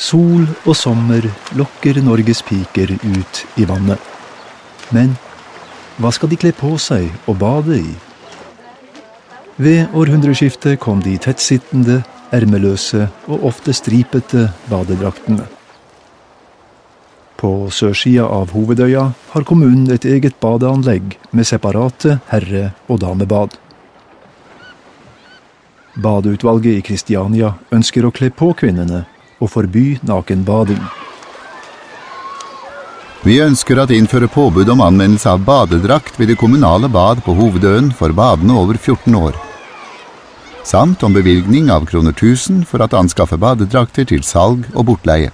Sol og sommer lokker Norges piker ut i vannet. Men hva skal de kle på seg og bade i? Ved århundreskiftet kom de tettsittende, ermeløse og ofte stripete badedraktene. På sørsida av Hovedøya har kommunen et eget badeanlegg med separate herre- og damebad. Badeutvalget i Kristiania ønsker å kle på kvinnene og forby nakenbading. Vi ønsker å innføre påbud om anvendelse av badedrakt ved det kommunale bad på Hovedøen for badende over 14 år. Samt om bevilgning av kroner 1000 for at anskaffe badedrakter til salg og bortleie.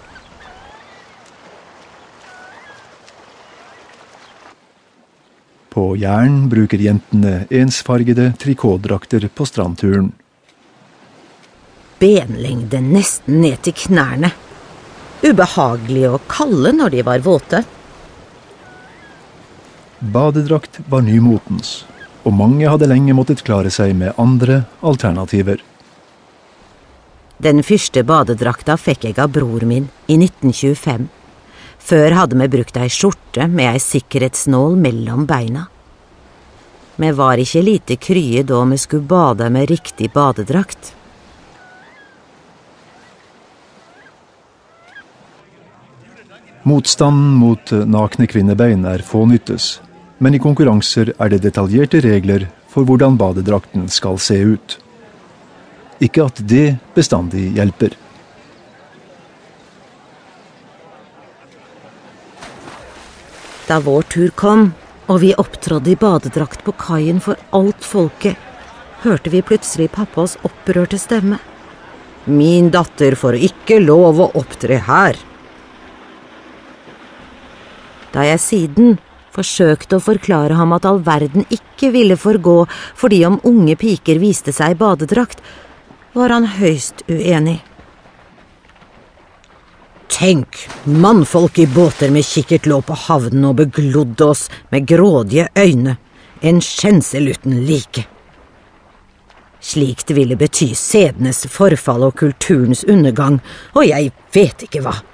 På Jæren bruker jentene ensfargede trikådrakter på strandturen. Benlengde nesten ned til knærne. Ubehagelig og kalde når de var våte. Badedrakt var nymotens, og mange hadde lenge måttet klare seg med andre alternativer. Den første badedrakta fikk jeg av bror min i 1925. Før hadde vi brukt ei skjorte med ei sikkerhetsnål mellom beina. Vi var ikke lite krye da vi skulle bade med riktig badedrakt. Motstanden mot nakne kvinnebein fånyttes, men i konkurranser det detaljerte regler for hvordan badedrakten skal se ut. Ikke at det bestandig hjelper. Da vår tur kom, og vi opptrådde i badedrakt på kaien for alt folket, hørte vi plutselig pappas opprørte stemme. Min datter får ikke lov å opptre her. Da jeg siden forsøkte å forklare ham at all verden ikke ville forgå fordi om unge piker viste seg i badedrakt, var han høyst uenig. Tenk, mannfolk i båter med kikkert lå på havnen og beglodde oss med grådige øyne, en skjensel uten like. Slikt ville bety sedenes forfall og kulturens undergang, og jeg vet ikke hva.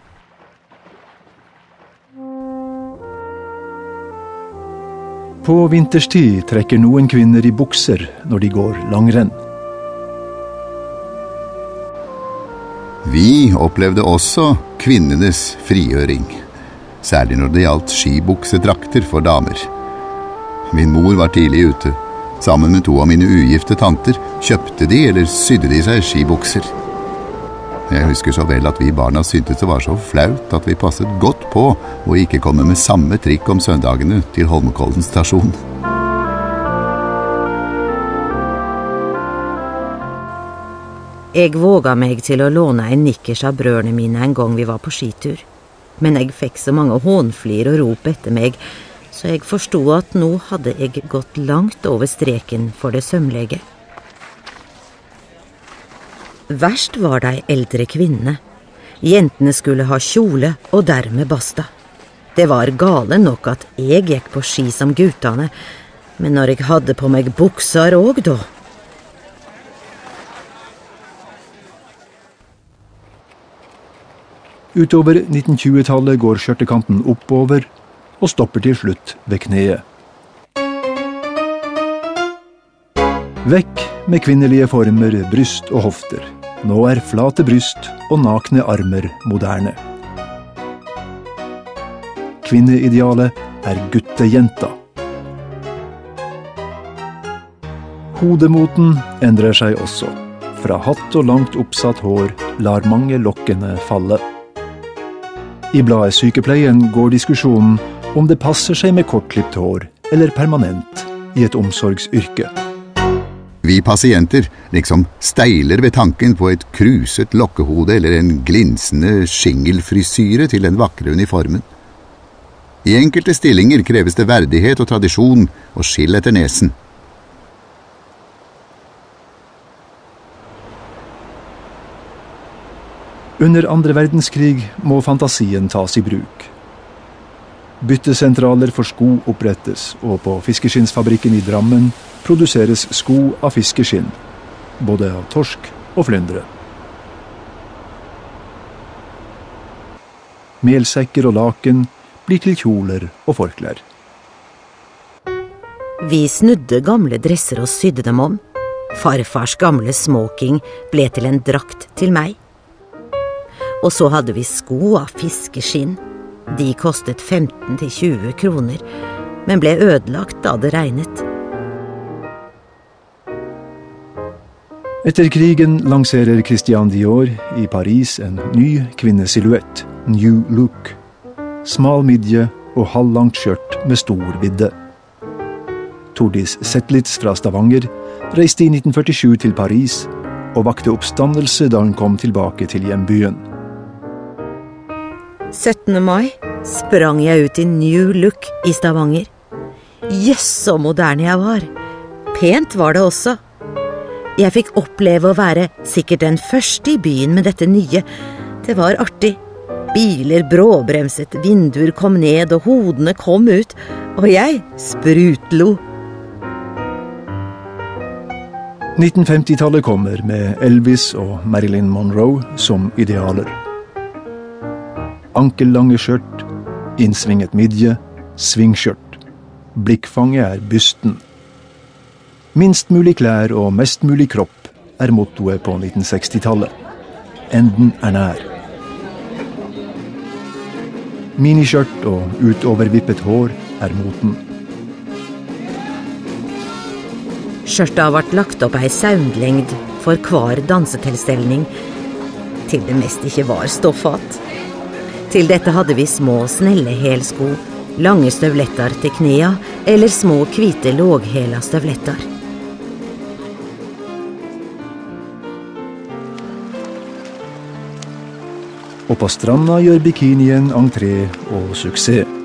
På vinterstid trekker noen kvinner i bukser når de går langrenn. Vi opplevde også kvinnenes frigjøring, særlig når det gjaldt skibuksedrakter for damer. Min mor var tidlig ute. Sammen med 2 av mine ugifte tanter kjøpte de eller sydde de seg skibukser. Jeg husker så vel at vi barna syntes det var så flaut at vi passet godt på å ikke komme med samme trikk om søndagene til Holmenkollen stasjon. Jeg våga meg til å låne en nikkers av brødrene mine en gang vi var på skitur. Men jeg fikk så mange hånflir og rop etter meg, så jeg forstod at nå hadde jeg gått langt over streken for det sømlege. Verst var de eldre kvinnene. Jentene skulle ha kjole og dermed basta. Det var gale nok at jeg gikk på ski som guttene, men når jeg hadde på meg bukser òg da. Utover 1920-tallet går skjørtekanten oppover og stopper til slutt ved kneet. Vekk med kvinnelige former, bryst og hofter. Nå flate bryst og nakne armer moderne. Kvinneidealet guttejenta. Hodemoten endrer seg også. Fra hatt og langt oppsatt hår lar mange lokkene falle. I bladet Sykepleien går diskusjonen om det passer seg med kortklipt hår eller permanent i et omsorgsyrke. Vi pasienter liksom steiler ved tanken på et kruset lokkehode eller en glinsende skingelfrisyre til den vakre uniformen. I enkelte stillinger kreves det verdighet og tradisjon og skill etter nesen. Under andre verdenskrig må fantasien tas i bruk. Byttesentraler for sko opprettes, og på fiskeskinnsfabrikken i Drammen produseres sko av fiskeskinn, både av torsk og flyndre. melsekker og laken blir til kjoler og forklær. Vi snudde gamle dresser og sydde dem om. Farfars gamle smoking ble til en drakt til meg. Og så hadde vi sko av fiskeskinn. De kostet 15–20 kroner, men ble ødelagt da det regnet. Etter krigen lanserer Christian Dior i Paris en ny kvinnesilhuett, New Look. Smal midje og halvlangt skjørt med stor vidde. Tordis Zetlitz fra Stavanger reiste i 1947 til Paris og vakte oppstandelse da hun kom tilbake til hjembyen. 17. mai sprang jeg ut i New Look i Stavanger. Jøss, så moderne jeg var. Pent var det også. Jeg fikk oppleve å være sikkert den første i byen med dette nye. Det var artig. Biler bråbremset, vinduer kom ned og hodene kom ut, og jeg sprutlo. 1950-tallet kommer med Elvis og Marilyn Monroe som idealer. Ankellange skjørt, innsvinget midje, svingskjørt. Blikkfanget er bysten. Minst mulig klær og mest mulig kropp er mottoet på 1960-tallet. Enden er nær. Miniskjørt og utovervippet hår er moten. Skjørtet har vært lagt opp ei saumlengd for hver dansetilstelning, til det mest ikke var stoffat. Til dette hadde vi små snelle helsko, lange støvletter til knea, eller små hvite låghela støvletter. Og på stranda gjør bikinien entré og suksess.